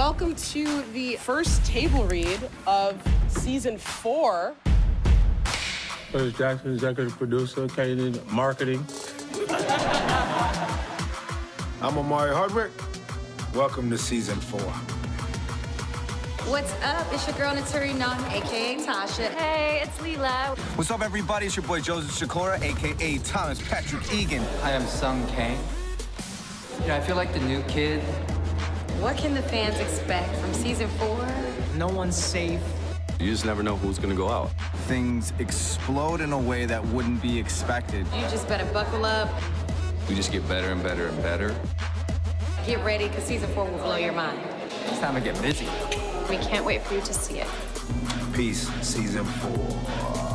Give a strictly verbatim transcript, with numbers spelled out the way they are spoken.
Welcome to the first table read of season four. Curtis Jackson, executive producer, Katie, marketing. I'm Amari Hardwick. Welcome to season four. What's up? It's your girl Naturi Nunn, a k a. Tasha. Hey, it's Leela. What's up, everybody? It's your boy Joseph Shakura, a k a. Thomas Patrick Egan. Hi, I'm Sung Kang. Yeah, I feel like the new kid. What can the fans expect from season four? No one's safe. You just never know who's gonna go out. Things explode in a way that wouldn't be expected. You just better buckle up. We just get better and better and better. Get ready, because season four will blow your mind. It's time to get busy. We can't wait for you to see it. Peace, season four.